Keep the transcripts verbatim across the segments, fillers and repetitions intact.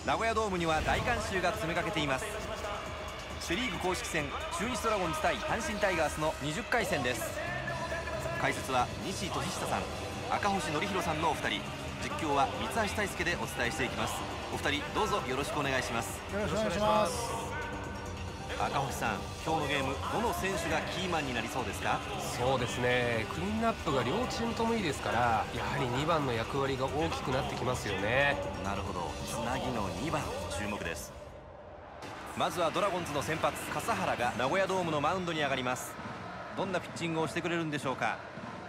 名古屋ドームには大観衆が詰めかけています。セ・リーグ公式戦、中日ドラゴンズ対阪神タイガースのにじゅっかい戦です。解説は西俊久さん、赤星憲広さんのお二人、実況は三橋大輔でお伝えしていきます。お二人どうぞよろしくお願いします。 よろしくお願いします。 赤星さん、今日のゲームどの選手がキーマンになりそうですか？ そうですね、クリーンナップが両チームともいいですから、やはりにばんの役割が大きくなってきますよね。 なるほど、つなぎのにばん注目です。まずはドラゴンズの先発笠原が名古屋ドームのマウンドに上がります。どんなピッチングをしてくれるんでしょうか？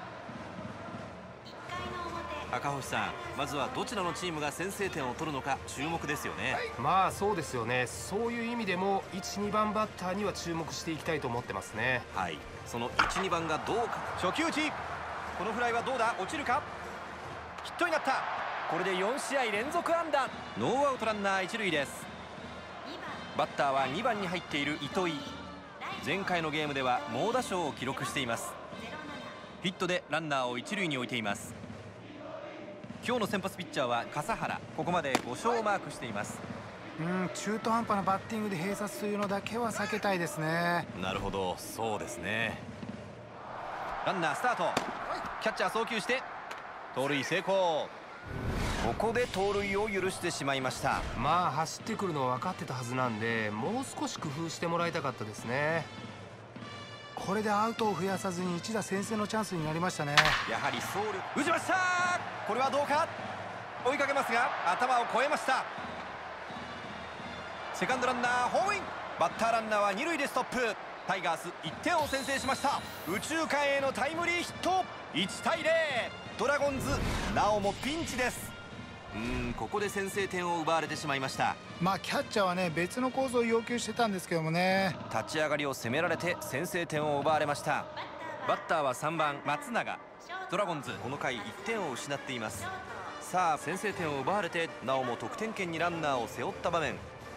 赤星さん、まずはどちらのチームが先制点を取るのか注目ですよね。 まあそうですよね。そういう意味でもいち、にばんバッターには注目していきたいと思ってますね。 はい、そのいち、にばんがどうか。初球打ち、このフライはどうだ、落ちるか。ヒットになった。これでよんしあい連続安打。ノーアウトランナーいち塁です。バッターはにばんに入っている糸井。前回のゲームでは猛打賞を記録しています。ヒットでランナーをいち塁に置いています。今日の先発ピッチャーは笠原、ここまでご勝をマークしています。 うん、中途半端なバッティングで併殺というのだけは避けたいですね。 なるほど、そうですね。ランナースタート、キャッチャー送球して盗塁成功。ここで盗塁を許してしまいました。 まあ走ってくるのは分かってたはずなんで、もう少し工夫してもらいたかったですね。 これでアウトを増やさずに一打先制のチャンスになりましたね。 やはり走塁、打ちました。これはどうか。追いかけますが頭を越えました。セカンドランナーホームイン。バッターランナーはに塁でストップ。タイガースいってんを先制しました。右中間へのタイムリーヒット。いちたいゼロ、ドラゴンズなおもピンチです。うーん、ここで先制点を奪われてしまいました。 まあキャッチャーはね、別の構造を要求してたんですけどもね、 立ち上がりを攻められて先制点を奪われました。バッターはさんばん松永。ドラゴンズこの回いってんを失っています。さあ先制点を奪われてなおも得点圏にランナーを背負った場面。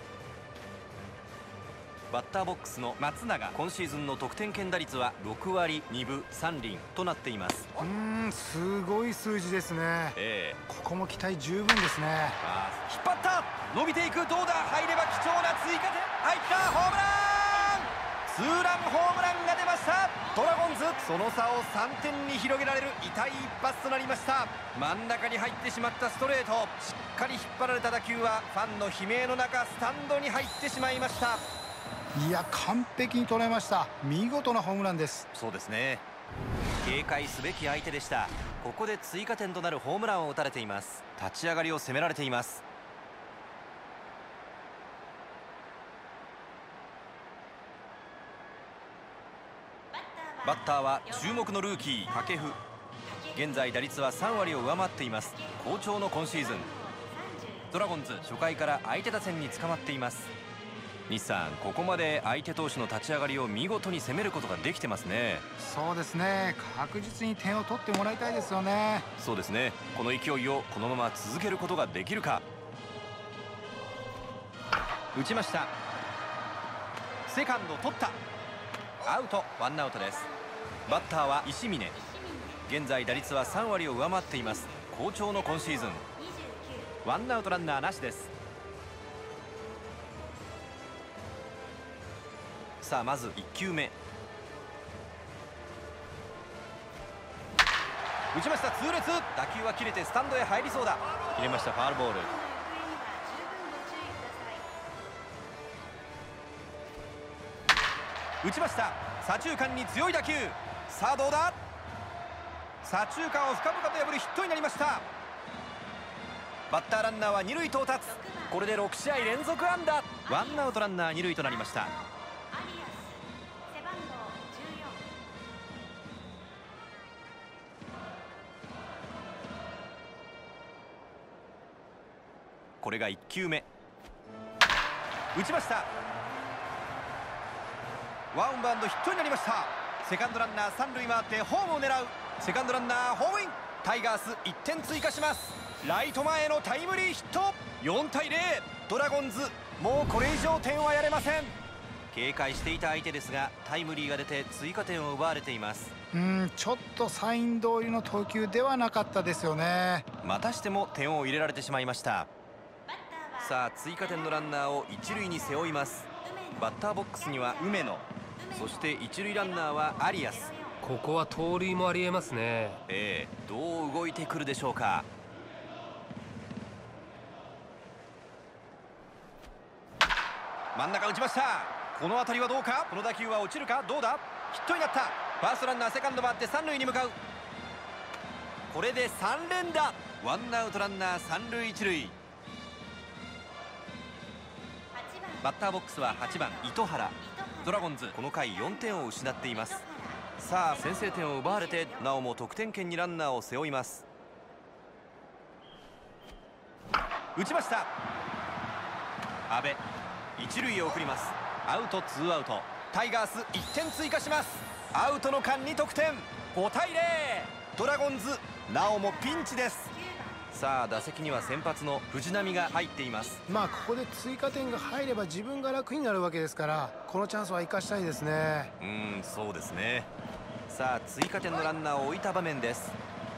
バッターボックスの松永、今シーズンの得点圏打率はろくわりにぶさんりんとなっています。 うーん、すごい数字ですね。 ええ、 ここも期待十分ですね。 あー、引っ張った、伸びていく、どうだ、入れば貴重な追加点。入った、ホームラン、ツーランホームランが出ました。ドラゴンズその差をさんてんに広げられる痛い一発となりました。真ん中に入ってしまったストレート、しっかり引っ張られた打球はファンの悲鳴の中スタンドに入ってしまいました。 いや、完璧に捉えました。見事なホームランです。 そうですね、警戒すべき相手でした。ここで追加点となるホームランを打たれています。立ち上がりを攻められています。バッターは注目のルーキー掛布。現在打率はさんわりを上回っています。好調の今シーズン。ドラゴンズ初回から相手打線に捕まっています。西さん、ここまで相手投手の立ち上がりを見事に攻めることができてますね。 そうですね、確実に点を取ってもらいたいですよね。 そうですね、この勢いをこのまま続けることができるか。打ちました。セカンド取った。アウト、ワンアウトです。バッターは石峰。現在打率はさんわりを上回っています。好調の今シーズン。ワンアウトランナーなしです。さあまずいっきゅうめ、打ちました。痛烈、打球は切れてスタンドへ入りそうだ。切れました、ファウルボール。打ちました。左中間に強い打球。さあどうだ。左中間を深々と破るヒットになりました。バッターランナーはに塁到達。これでろくしあい連続安打。ワンアウトランナーに塁となりました。これがいっきゅうめ、打ちました。ワンバウンドヒットになりました。セカンドランナーさん塁回ってホームを狙う。セカンドランナーホームイン。タイガースいってん追加します。ライト前へのタイムリーヒット。よんたいゼロ、ドラゴンズもうこれ以上点はやれません。警戒していた相手ですがタイムリーが出て追加点を奪われています。 うん、ちょっとサイン通りの投球ではなかったですよね。 またしても点を入れられてしまいました。 さあ追加点のランナーを一塁に背負います。バッターボックスには梅野、そして一塁ランナーはアリアス。 ここは盗塁もありえますね。 ええ、どう動いてくるでしょうか。真ん中打ちました。この当たりはどうか。この打球は落ちるか。どうだ。ヒットになった。ファーストランナーセカンド回って三塁に向かう。これでさん連打。ワンアウトランナー三塁一塁。バッターボックスははちばん糸原。ドラゴンズこの回よんてんを失っています。さあ先制点を奪われてなおも得点圏にランナーを背負います。打ちました。阿部一塁へ送ります。アウトツーアウト。タイガースいってん追加します。アウトの間に得点。ごたいゼロ。ドラゴンズなおもピンチです。さあ打席には先発の藤浪が入っています。 まあここで追加点が入れば自分が楽になるわけですから、このチャンスは生かしたいですね。 うーん、そうですね。さあ追加点のランナーを置いた場面です。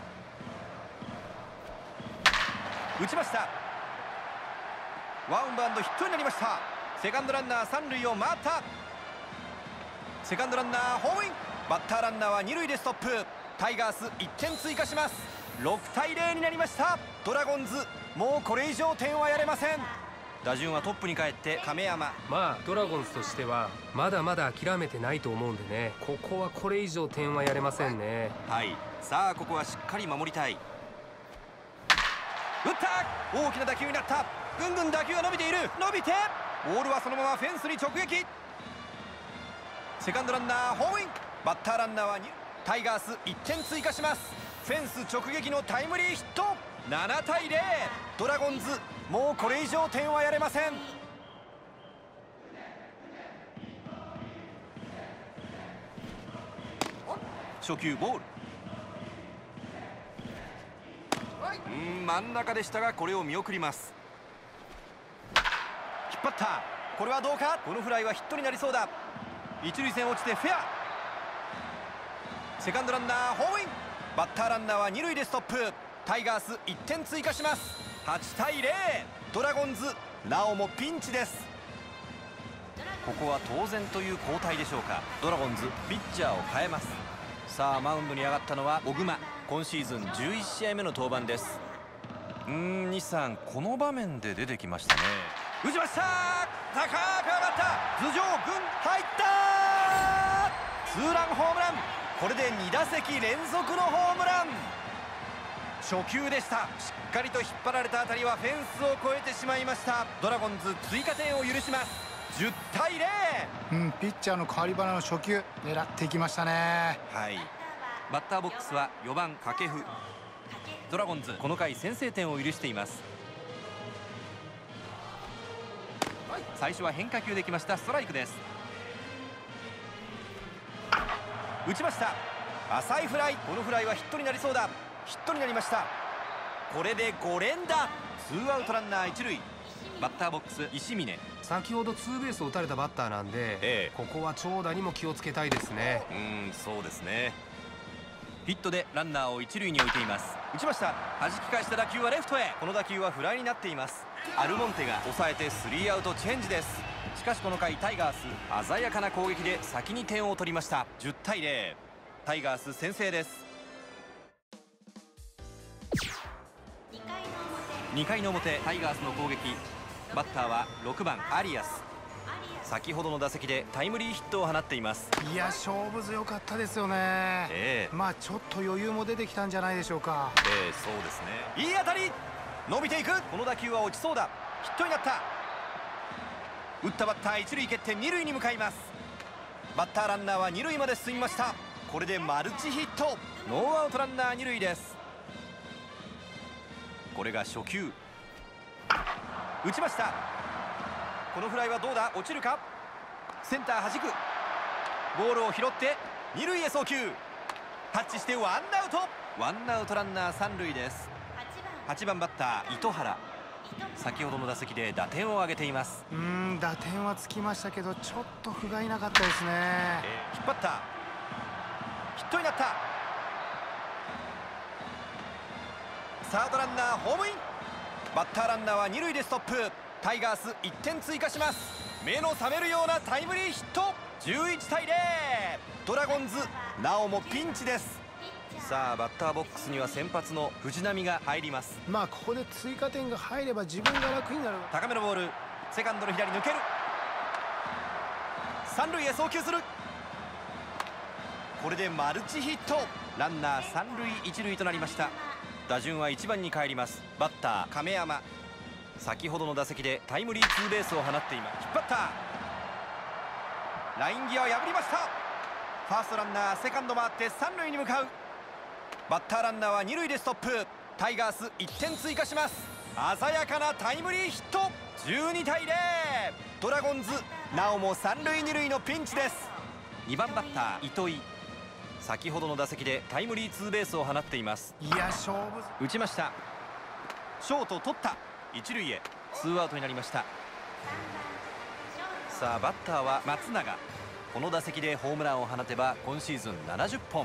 打ちました。ワンバウンドヒットになりました。セカンドランナー三塁を回った。セカンドランナーホームイン。バッターランナーは二塁でストップ。タイガースいってん追加します。ろくたいゼロになりました。ドラゴンズもうこれ以上点はやれません。打順はトップに帰って亀山。 まあドラゴンズとしてはまだまだ諦めてないと思うんでね、ここはこれ以上点はやれませんね。 はい、さあここはしっかり守りたい。打った。大きな打球になった。ぐんぐん打球が伸びている。伸びてボールはそのままフェンスに直撃。セカンドランナーホームイン。バッターランナーはに。タイガースいってん追加します。フェンス直撃のタイムリーヒット。ななたいゼロ。ドラゴンズもうこれ以上点はやれません。初球ボール。うん、真ん中でしたがこれを見送ります。引っ張った。これはどうか。このフライはヒットになりそうだ。一塁線落ちてフェア。セカンドランナーホームイン。バッターランナーは二塁でストップ。タイガースいってん追加します。はちたいゼロ。ドラゴンズなおもピンチです。ここは当然という交代でしょうか。ドラゴンズピッチャーを変えます。さあマウンドに上がったのは小熊。今シーズンじゅういち試合目の登板です。うーん、西さんこの場面で出てきましたね。打ちました。高く上がった。頭上軍入った。ツーランホームラン。これでに打席連続のホームラン。初球でした。しっかりと引っ張られた当たりはフェンスを越えてしまいました。ドラゴンズ追加点を許します。じゅったいゼロ。 うん、ピッチャーの代わり花の初球狙っていきましたね。 はい。バッターボックスはよばん掛布。ドラゴンズこの回先制点を許しています。最初は変化球できました。ストライクです。打ちました。浅いフライ。このフライはヒットになりそうだ。ヒットになりました。これでご連打。ツーアウトランナー一塁。バッターボックス石峰。 先ほどツーベースを打たれたバッターなんで、ええ、ここは長打にも気をつけたいですね。 うーん、そうですね。ヒットでランナーを一塁に置いています。打ちました。弾き返した打球はレフトへ。この打球はフライになっています。アルモンテが抑えてスリーアウトチェンジです。しかしこの回タイガース鮮やかな攻撃で先に点を取りました。じゅったいゼロ。タイガース先制です。にかいの表タイガースの攻撃。バッターはろくばんアリアス。先ほどの打席でタイムリーヒットを放っています。 いや勝負強かったですよね。 ええ、 まあちょっと余裕も出てきたんじゃないでしょうか。 ええ、そうですね。いい当たり。伸びていく。この打球は落ちそうだ。ヒットになった。打ったバッター一塁蹴って二塁に向かいます。バッターランナーは二塁まで進みました。これでマルチヒット。ノーアウトランナー二塁です。これが初球。打ちました。このフライはどうだ。落ちるか。センター弾く。ボールを拾って二塁へ送球。タッチしてワンアウト。ワンアウトランナー三塁です。はちばんバッター糸原。先ほどの打席で打点を挙げています。 うーん、打点はつきましたけどちょっと不甲斐なかったですね。 えー、引っ張った。ヒットになった。サードランナーホームイン。バッターランナーは二塁でストップ。 タイガースいってん追加します。目の覚めるようなタイムリーヒット。じゅういちたいゼロ。ドラゴンズなおもピンチです。さあバッターボックスには先発の藤浪が入ります。 まあここで追加点が入れば自分が楽になる。 高めのボール、セカンドの左抜ける。三塁へ送球する。これでマルチヒット。ランナー三塁一塁となりました。打順はいちばんに帰ります。バッター亀山、先ほどの打席でタイムリーツーベースを放っています。引っ張った、ライン際破りました。ファーストランナーセカンド回って三塁に向かう。バッターランナーは二塁でストップ。タイガースいってん追加します。鮮やかなタイムリーヒット。じゅうにたいゼロ。ドラゴンズなおも三塁二塁のピンチです。にばんバッター糸井、先ほどの打席でタイムリーツーベースを放っています。 いや勝負打ちました。ショート取った。一塁へツーアウトになりました。さあバッターは松永。この打席でホームランを放てば今シーズンななじゅっぽん。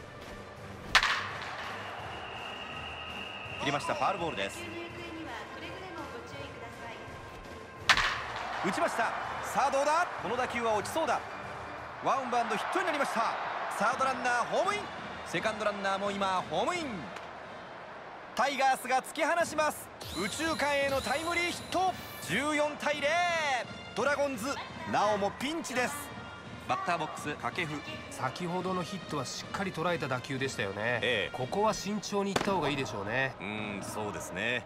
入れました。ファウルボールです。打ちました。さあどうだ。この打球は落ちそうだ。ワンバウンドヒットになりました。サードランナーホームイン。セカンドランナーも今ホームイン。タイガースが突き放します。右中間へのタイムリーヒット。じゅうよんたいゼロ。ドラゴンズなおもピンチです。バッターボックス掛布。 先ほどのヒットはしっかり捉えた打球でしたよね、 ええ、 ここは慎重にいった方がいいでしょうね。 うーんそうですね。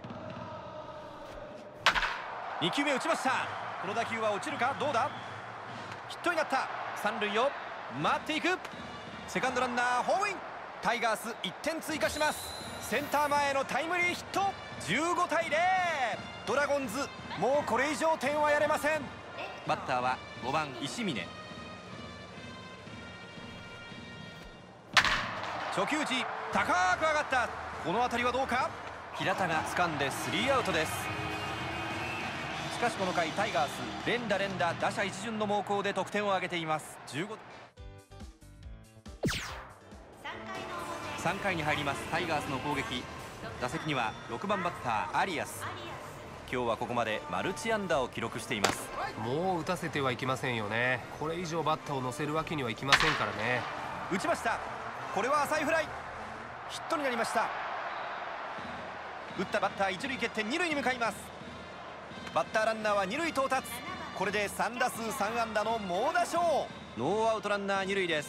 にきゅうめ打ちました。この打球は落ちるか。どうだ。ヒットになった。三塁を回っていく。セカンドランナーホームイン。タイガースいってん追加します。センター前へのタイムリーヒット。じゅうごたいゼロ。ドラゴンズもうこれ以上点はやれません。バッターはごばん石峰。初球打ち高く上がった。この当たりはどうか。平田が掴んでスリーアウトです。しかしこの回タイガース連打連打打者一巡の猛攻で得点を挙げています。じゅうご。さんかいに入ります。タイガースの攻撃。打席にはろくばんバッターアリアス。今日はここまでマルチ安打を記録しています。 もう打たせてはいけませんよね。これ以上バッターを乗せるわけにはいきませんからね。 打ちました。これは浅いフライ。ヒットになりました。打ったバッター一塁蹴って二塁に向かいます。バッターランナーは二塁到達。これでさんだすうさんあんだの猛打賞。ノーアウトランナー二塁です。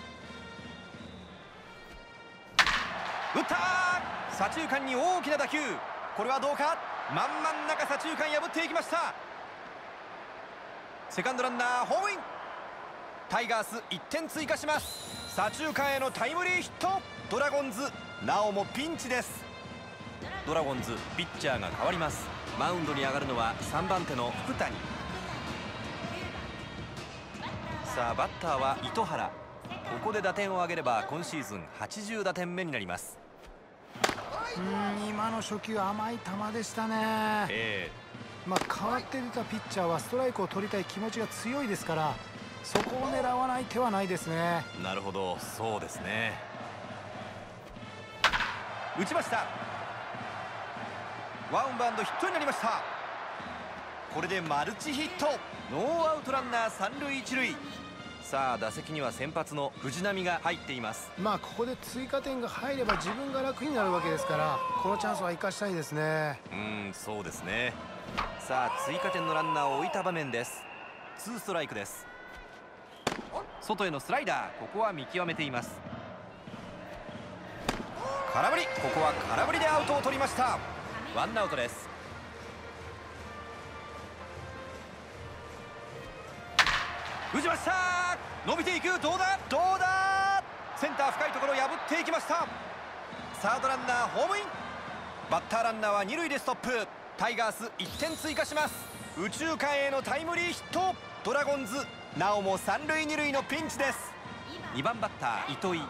打った。左中間に大きな打球。これはどうか。真ん真ん中左中間破っていきました。セカンドランナーホームイン。タイガースいってん追加します。左中間へのタイムリーヒット。ドラゴンズなおもピンチです。ドラゴンズピッチャーが変わります。マウンドに上がるのはさんばんての福谷。さあバッターは糸原。ここで打点を挙げれば今シーズンはちじゅうだてんめになります。 うん今の初球甘い球でしたね。 えまあ代わって出たピッチャーはストライクを取りたい気持ちが強いですから、そこを狙わない手はないですね。 なるほど、そうですね。打ちました。ワンバウンドヒットになりました。これでマルチヒット。ノーアウトランナー三塁一塁。さあ打席には先発の藤浪が入っています。 まあここで追加点が入れば自分が楽になるわけですから、このチャンスは生かしたいですね。 うーんそうですね。さあ追加点のランナーを置いた場面です。ツーストライクです。外へのスライダー。ここは見極めています。空振り。ここは空振りでアウトを取りました。ワンアウトです。打ちました。伸びていく。どうだどうだ。センター深いところ破っていきました。サードランナーホームイン。バッターランナーは二塁でストップ。タイガースいってん追加します。右中間へのタイムリーヒット。ドラゴンズなおも三塁二塁のピンチです。にばんバッター糸井。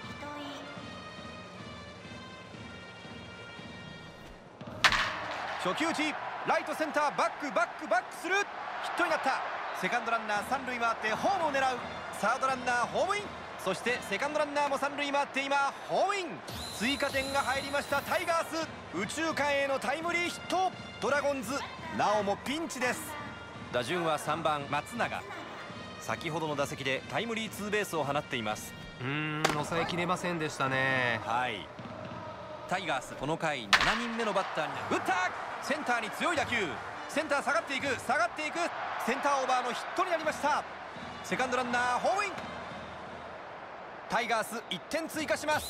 初球打ち。ライトセンターバックバックバックする。ヒットになった。セカンドランナー三塁回ってホームを狙う。サードランナーホームイン。 そしてセカンドランナーも三塁回って今ホームイン。追加点が入りましたタイガース。右中間へのタイムリーヒット。ドラゴンズなおもピンチです。打順はさんばん松永。先ほどの打席でタイムリーツーベースを放っています。 うーん抑えきれませんでしたね。 はい、タイガースこの回しちにんめのバッターに打った。センターに強い打球。センター下がっていく下がっていく。センターオーバーのヒットになりました。セカンドランナーホームイン。タイガースいってん追加します。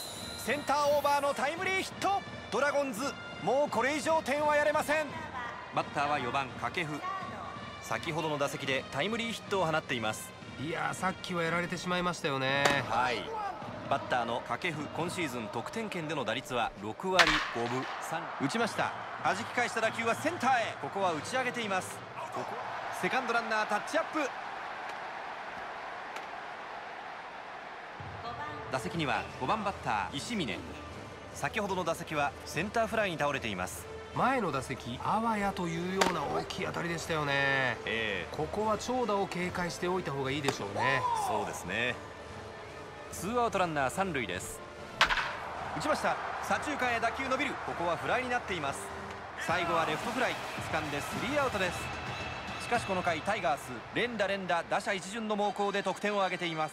センターオーバーのタイムリーヒット。ドラゴンズもうこれ以上点はやれません。バッターはよばん掛布。先ほどの打席でタイムリーヒットを放っています。 いやーさっきはやられてしまいましたよね。 はい、バッターの掛布今シーズン得点圏での打率はろくわりごぶさん。打ちました。弾き返した打球はセンターへ。ここは打ち上げています。ここセカンドランナータッチアップ。打席にはごばんバッター石峰。先ほどの打席はセンターフライに倒れています。 前の打席あわやというような大きい当たりでしたよね。 ええ、 ここは長打を警戒しておいた方がいいでしょうね。 そうですね。ツーアウトランナー三塁です。打ちました。左中間へ打球伸びる。ここはフライになっています。最後はレフトフライ掴んでスリーアウトです。しかしこの回タイガース連打連打打者一巡の猛攻で得点を挙げています。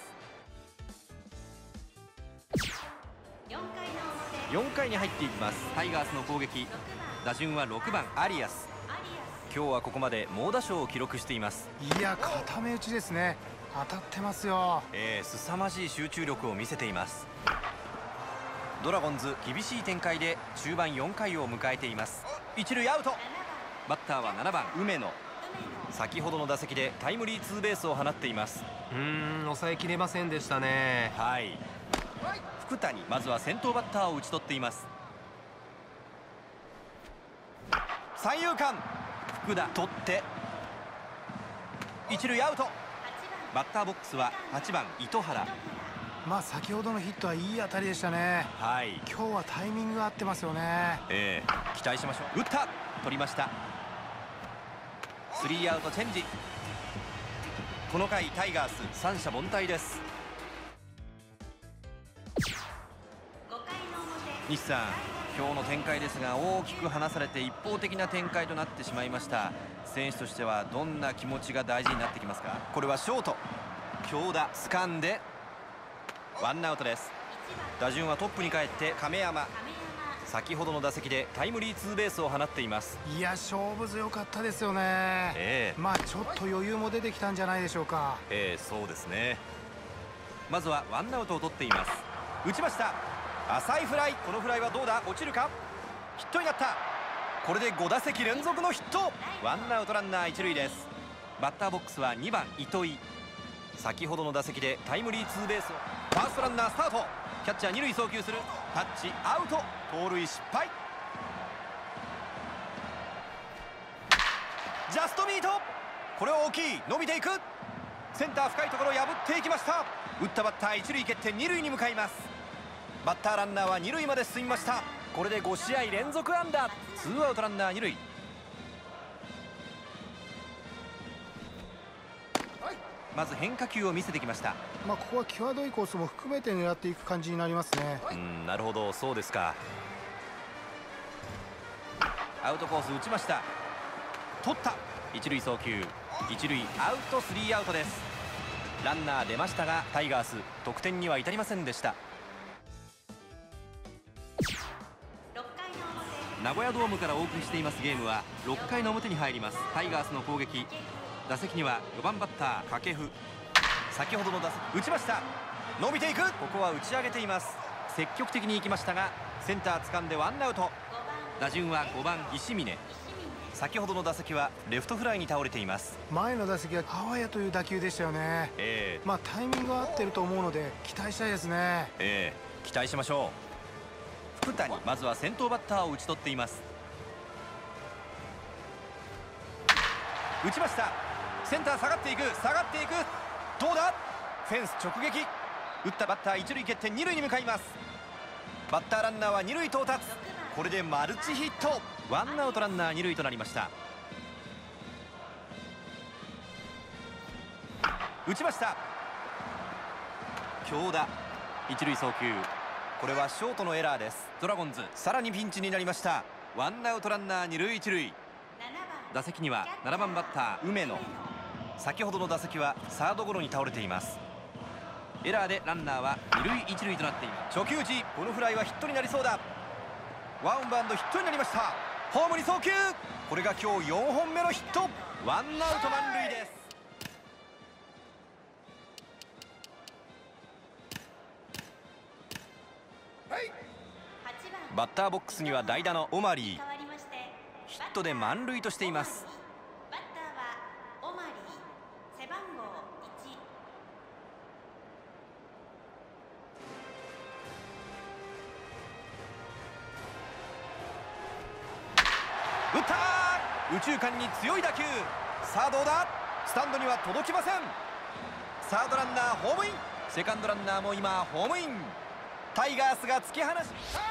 よんかいに入っていきます。タイガースの攻撃。打順はろくばんアリアス。今日はここまで猛打賞を記録しています。 いや固め打ちですね。当たってますよ。 えー、凄まじい集中力を見せています。ドラゴンズ厳しい展開で中盤よんかいを迎えています。一塁アウト。バッターはななばん梅野。先ほどの打席でタイムリーツーベースを放っています。 うーん抑えきれませんでしたね。 はい、福谷まずは先頭バッターを打ち取っています。三遊間福田取って一塁アウト。バッターボックスははちばん糸原。 まあ先ほどのヒットはいい当たりでしたね。 はい、 今日はタイミングが合ってますよね。 ええ、期待しましょう。打った取りました。スリーアウトチェンジ。この回タイガース三者凡退です。西さん、今日の展開ですが大きく離されて一方的な展開となってしまいました。選手としてはどんな気持ちが大事になってきますか。これはショート強打掴んでワンアウトです。打順はトップに帰って亀山。先ほどの打席でタイムリーツーベースを放っています。 いや勝負強かったですよね。 ええ、 まあちょっと余裕も出てきたんじゃないでしょうか。 ええ、そうですね。まずはワンアウトを取っています。打ちました。浅いフライ。このフライはどうだ落ちるか。ヒットになった。これでごだせき連続のヒット。ワンアウトランナー一塁です。バッターボックスはにばん糸井。先ほどの打席でタイムリーツーベースを。ファーストランナースタート。キャッチャー二塁送球する。タッチアウト。盗塁失敗。ジャストミート。これは大きい。伸びていく。センター深いところを破っていきました。打ったバッター一塁蹴って二塁に向かいます。バッターランナーは二塁まで進みました。これでごしあい連続安打。ツーアウトランナー二塁。まず変化球を見せてきました。 まあここは際どいコースも含めて狙っていく感じになりますね。 うん、なるほど、そうですか。アウトコース打ちました。取った。一塁送球。一塁アウト。スリーアウトです。ランナー出ましたがタイガース得点には至りませんでした。名古屋ドームからお送りしていますゲームはろっかいの表に入ります。タイガースの攻撃。打席にはよばんバッター掛布。先ほどの打席打ちました。伸びていく。ここは打ち上げています。積極的に行きましたがセンター掴んでワンアウト。打順はごばん石峰。先ほどの打席はレフトフライに倒れています。 前の打席はあわやという打球でしたよね。 ええ、 まあタイミングが合ってると思うので期待したいですね。 ええ、期待しましょう。福谷まずは先頭バッターを打ち取っています。打ちました。センター下がっていく下がっていく。どうだ。フェンス直撃。打ったバッター一塁蹴って二塁に向かいます。バッターランナーは二塁到達。これでマルチヒット。ワンアウトランナー二塁となりました。打ちました。 京田、一塁送球、これはショートのエラーです。ドラゴンズさらにピンチになりました。ワンアウトランナー二塁一塁。打席にはななばんバッター梅野。先ほどの打席はサードゴロに倒れています。エラーでランナーは二塁一塁となっています。初球打ち、このフライはヒットになりそうだ。ワンバウンドヒットになりました。ホームに送球、これが今日よんほんめのヒット。ワンアウト満塁です。バッターボックスには代打のオマリー。ヒットで満塁としています。 バッターはオマリー、背番号いち。 打った、右中間に強い打球。さあどうだ、スタンドには届きません。サードランナーホームイン、セカンドランナーも今ホームイン。タイガースが突き放し、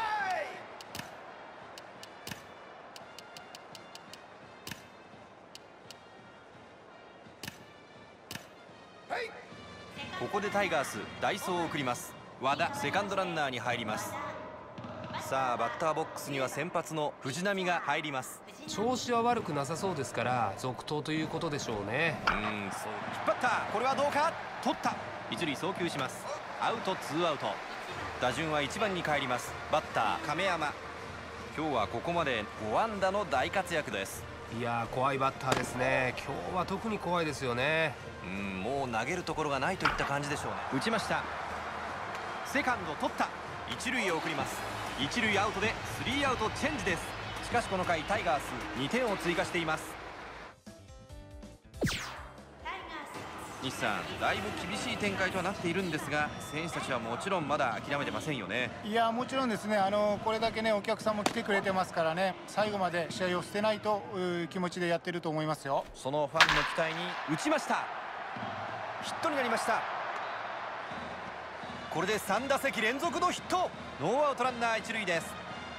ここでタイガース代走を送ります。和田セカンドランナーに入ります。さあバッターボックスには先発の藤浪が入ります。 調子は悪くなさそうですから続投ということでしょうね。 うーん、そう、引っ張った、これはどうか、取った、一塁送球します。アウトツーアウト。打順はいちばんに帰ります。バッター亀山、今日はここまでご安打の大活躍です。 いやー、怖いバッターですね。今日は特に怖いですよね。 うん、もう投げるところがないといった感じでしょうね。打ちました。セカンド取った、一塁へ送ります。一塁アウトでスリーアウトチェンジです。しかしこの回タイガースにてんを追加しています。西さん、だいぶ厳しい展開とはなっているんですが、選手たちはもちろんまだ諦めてませんよね。 いや、もちろんですね。あのこれだけねお客さんも来てくれてますからね、最後まで試合を捨てないという気持ちでやってると思いますよ。 そのファンの期待に打ちました。ヒットになりました。これでさん打席連続のヒット。ノーアウトランナー一塁です。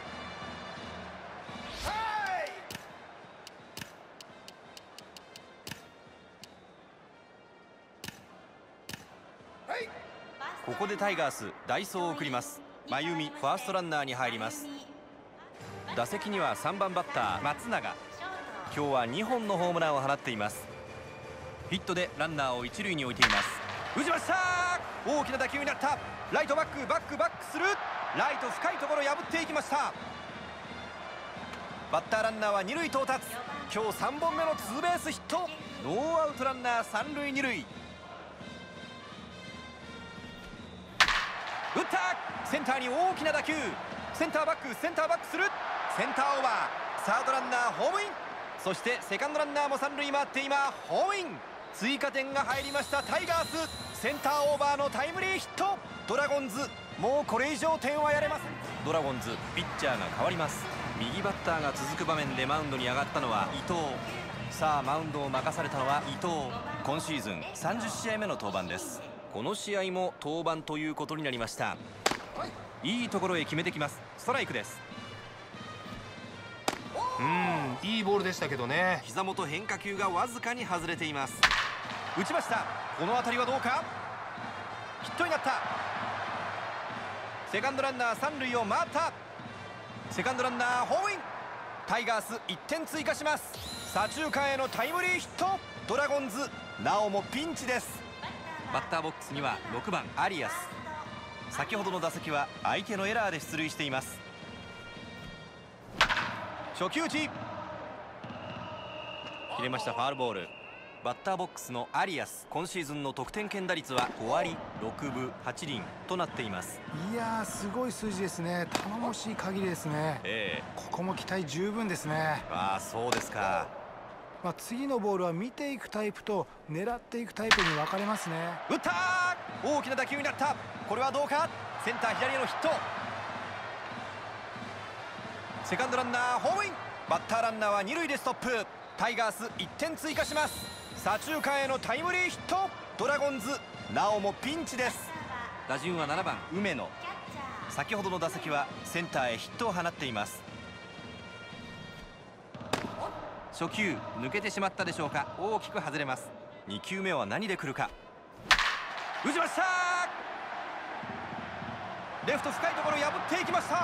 ここでタイガース代走を送ります。真由美ファーストランナーに入ります。打席にはさんばんバッター松永、今日はにほんのホームランを放っています。ヒットでランナーを一塁に置いています。打ちました、大きな打球になった。ライトバックバックバックする、ライト深いところ破っていきました。バッターランナーは二塁到達。今日さんぼんめのツーベースヒット。ノーアウトランナー三塁二塁。打った、センターに大きな打球。センターバックセンターバックする、センターオーバー。サードランナーホームイン、そしてセカンドランナーも三塁回って今ホームイン。追加点が入りましたタイガース。センターオーバーのタイムリーヒット。ドラゴンズもうこれ以上点はやれません。ドラゴンズピッチャーが変わります。右バッターが続く場面でマウンドに上がったのは伊藤。さあマウンドを任されたのは伊藤。今シーズンさんじゅっしあいめの登板です。この試合も登板ということになりました。いいところへ決めてきます。ストライクです。 うん、いいボールでしたけどね。 膝元変化球がわずかに外れています。打ちました。この当たりはどうか、ヒットになった。セカンドランナー三塁を回った。セカンドランナーホームイン。タイガースいってん追加します。左中間へのタイムリーヒット。ドラゴンズなおもピンチです。バッターボックスにはろくばんアリアス。先ほどの打席は相手のエラーで出塁しています。初球打ち切れました。ファウルボール。バッターボックスのアリアス、今シーズンの得点圏打率はごわりろくぶはちりんとなっています。 いやー、すごい数字ですね。頼もしい限りですね。 ええ、 ここも期待十分ですね。 ああ、そうですか。 まあ、次のボールは見ていくタイプと狙っていくタイプに分かれますね。 打ったー、大きな打球になった。これはどうか、センター左へのヒット。セカンドランナーホームイン。バッターランナーは二塁でストップ。タイガースいってん追加します。左中間へのタイムリーヒット。ドラゴンズなおもピンチです。打順はななばん梅野。先ほどの打席はセンターへヒットを放っています。初球抜けてしまったでしょうか。大きく外れます。にきゅうめは何で来るか。打ちました。 レフト深いところ破っていきました。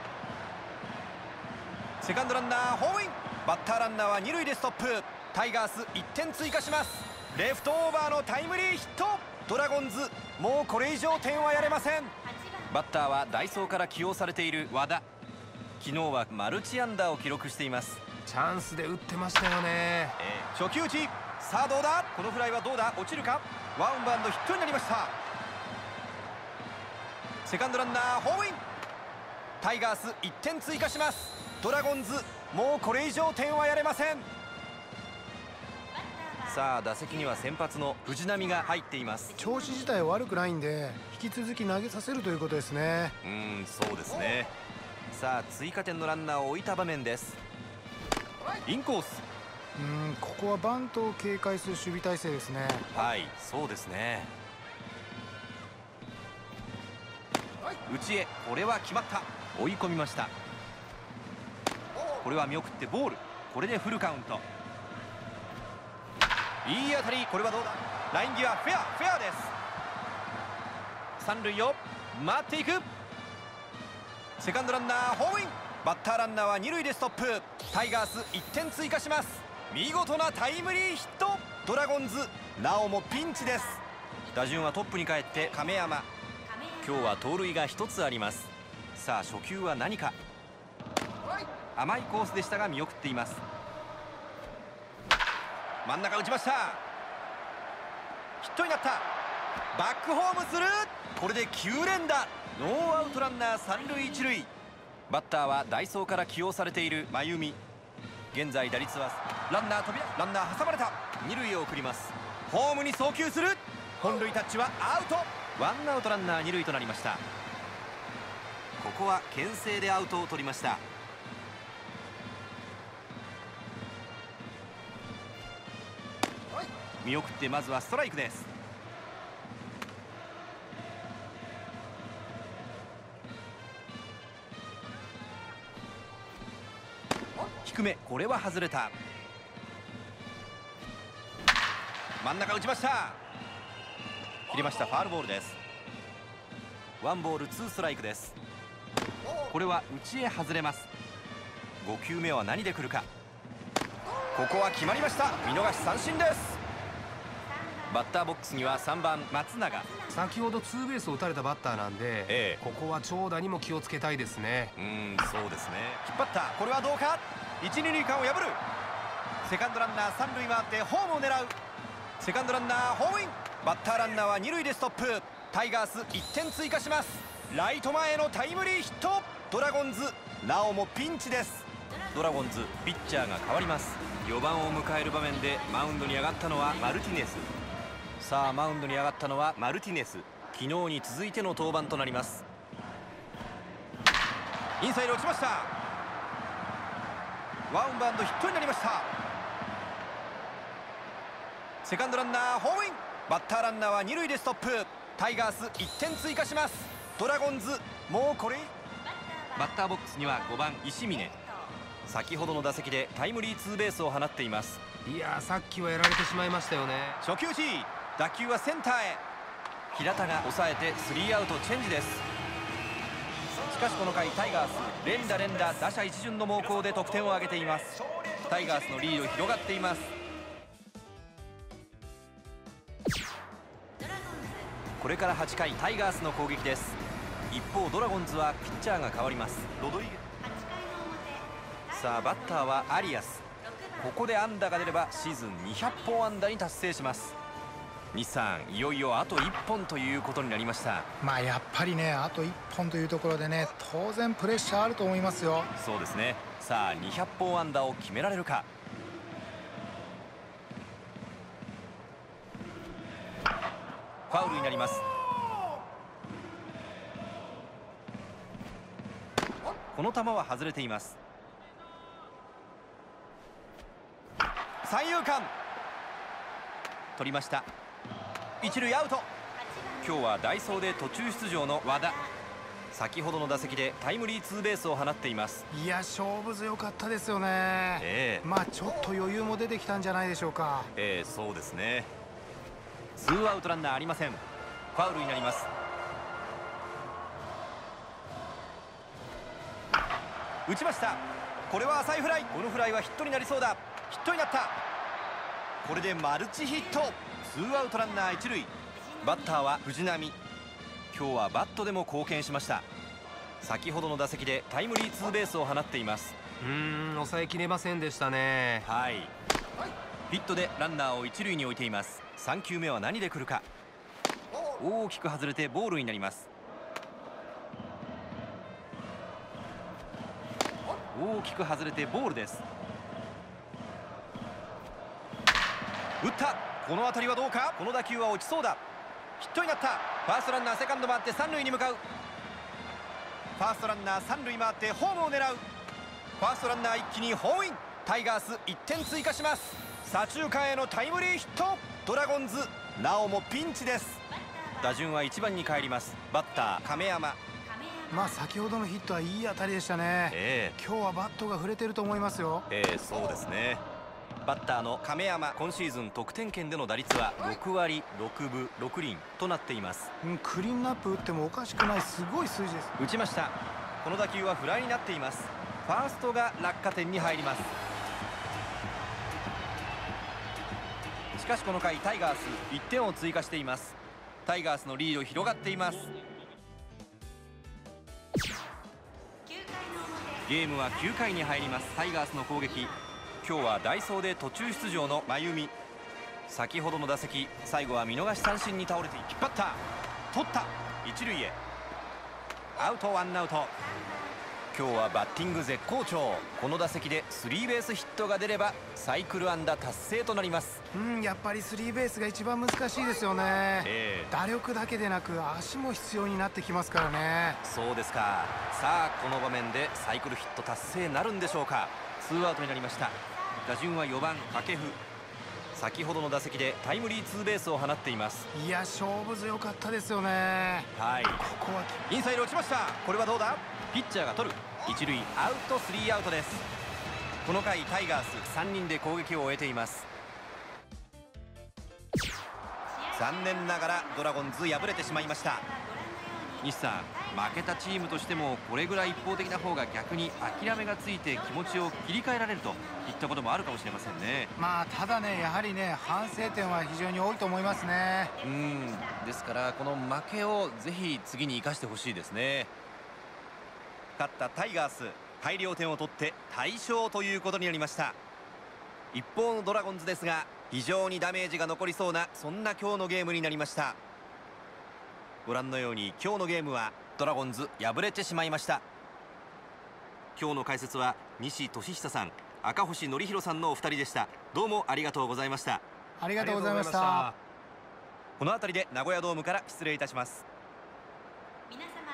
セカンドランナーホームイン。バッターランナーは二塁でストップ。タイガースいってん追加します。レフトオーバーのタイムリーヒット。ドラゴンズもうこれ以上点はやれません。バッターは代走から起用されている和田。昨日はマルチ安打を記録しています。 チャンスで打ってましたよね、 えー、初球打ち。さあどうだ、このフライはどうだ、落ちるか。ワンバウンドヒットになりました。セカンドランナーホームイン。タイガースいってん追加します。ドラゴンズもうこれ以上点はやれません。さあ打席には先発の藤浪が入っています。 調子自体は悪くないんで引き続き投げさせるということですね。 うーん、そうですね。さあ追加点のランナーを置いた場面です。インコース。 うーん、ここはバントを警戒する守備体制ですね。 はい、そうですね。内へ、これは決まった。追い込みました。これは見送ってボール。これでフルカウント。いい当たり。これはどうだ。ライン際フェアフェアです。三塁を回っていく。セカンドランナーホームイン。バッターランナーは二塁でストップ。タイガースいってん追加します。見事なタイムリーヒット。ドラゴンズなおもピンチです。打順はトップに帰って亀山。今日は盗塁がひとつあります。さあ初球は何か。甘いコースでしたが見送っています。真ん中打ちました。ヒットになった。バックホームする。これできゅう連打。ノーアウトランナー三塁一塁。バッターは代走から起用されている真由美。現在打率はランナー飛びランナー挟まれた。二塁へ送ります。ホームに送球する。本塁タッチはアウト。ワンアウトランナー二塁となりました。ここは牽制でアウトを取りました。見送ってまずはストライクです。低め、これは外れた。真ん中打ちました。切れました。ファウルボールです。ワンボールツーストライクです。これは内へ外れます。ご球目は何で来るか。ここは決まりました。見逃し三振です。バッターボックスにはさんばん松永。 先ほどツーベースを打たれたバッターなんで、ええ、ここは長打にも気をつけたいですね。 うーん、そうですね。引っ張った。これはどうか。一二塁間を破る。セカンドランナー三塁回ってホームを狙う。セカンドランナーホームイン。バッターランナーは二塁でストップ。タイガースいってん追加します。ライト前へのタイムリーヒット。ドラゴンズなおもピンチです。ドラゴンズピッチャーが変わります。よばんを迎える場面でマウンドに上がったのはマルティネス。さあマウンドに上がったのはマルティネス。昨日に続いての登板となります。インサイド落ちました。ワンバウンドヒットになりました。セカンドランナーホームイン。バッターランナーは二塁でストップ。タイガースいってん追加します。ドラゴンズもうこれ。バッターボックスにはごばん石峰。先ほどの打席でタイムリーツーベースを放っています。 いやー、さっきはやられてしまいましたよね。 初球打ち。打球はセンターへ。平田が抑えてスリーアウトチェンジです。しかしこの回タイガース連打連打打者一巡の猛攻で得点を挙げています。タイガースのリード広がっています。これからはちかいタイガースの攻撃です。一方ドラゴンズはピッチャーが変わります。ロドリゲさあバッターはアリアス。ここで安打が出ればシーズンにひゃっぽん安打に達成します。日産いよいよあといっぽんということになりました。 まあやっぱりねあといっぽんというところでね当然プレッシャーあると思いますよ。 そうですね。さあにひゃっぽん安打を決められるか。ファウルになります。この球は外れています。三遊間取りました。一塁アウト。今日は代走で途中出場の和田。先ほどの打席でタイムリーツーベースを放っています。 いや勝負強かったですよね。えー、まあちょっと余裕も出てきたんじゃないでしょうか。 えー、そうですね。ツーアウトランナーありません。ファウルになります。 打ちました。これは浅いフライ。このフライはヒットになりそうだ。ヒットになった。これでマルチヒット。ツーアウトランナー一塁。バッターは藤浪。今日はバットでも貢献しました。先ほどの打席でタイムリーツーベースを放っています。 うーん、抑えきれませんでしたね。 はい、ヒットでランナーを一塁に置いています。さん球目は何で来るか。大きく外れてボールになります。大きく外れてボールです。打った。この当たりはどうか。この打球は落ちそうだ。ヒットになった。ファーストランナーセカンド回って三塁に向かう。ファーストランナー三塁回ってホームを狙う。ファーストランナー一気にホームイン。タイガースいってん追加します。左中間へのタイムリーヒット。ドラゴンズなおもピンチです。打順はいちばんに帰ります。バッター亀山。 まあ先ほどのヒットはいい当たりでしたね。 え今日はバットが触れてると思いますよ。 えええそうですね。バッターの亀山、今シーズン得点圏での打率はろくわりろくぶろくりんとなっています。 うん、クリーンナップ打ってもおかしくないすごい数字です。 打ちました。この打球はフライになっています。ファーストが落下点に入ります。しかしこの回タイガースいってんを追加しています。タイガースのリード広がっています。ゲームはきゅうかいに入ります。タイガースの攻撃。今日は代走で途中出場の真由美。先ほどの打席最後は見逃し三振に倒れて引っ張った。取った。一塁へ。アウトワンアウト。今日はバッティング絶好調。この打席でスリーベースヒットが出ればサイクル安打達成となります。 うん、やっぱりスリーベースが一番難しいですよね、えー、打力だけでなく足も必要になってきますからね。 そうですか。さあこの場面でサイクルヒット達成なるんでしょうか。ツーアウトになりました。打順はよばん掛布。先ほどの打席でタイムリーツーベースを放っています。 いや勝負強かったですよね。 はい、ここはインサイド落ちました。これはどうだ。ピッチャーが取る。一塁アウト、スリーアウトです。この回タイガースさんにんで攻撃を終えています。残念ながらドラゴンズ敗れてしまいました。西さん、負けたチームとしてもこれぐらい一方的な方が逆に諦めがついて気持ちを切り替えられるといったこともあるかもしれませんね。 まあただね、やはりね反省点は非常に多いと思いますね。 うんですからこの負けをぜひ次に生かしてほしいですね。勝ったタイガース大量点を取って大勝ということになりました。一方のドラゴンズですが非常にダメージが残りそうなそんな今日のゲームになりました。ご覧のように今日のゲームはドラゴンズ敗れてしまいました。今日の解説は西俊久さん、赤星則弘さんのお二人でした。どうもありがとうございました。 ありがとうございました。 この辺りで名古屋ドームから失礼いたします。 皆様